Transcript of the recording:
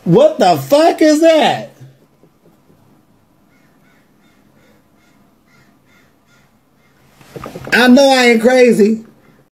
What the fuck is that? I know I ain't crazy.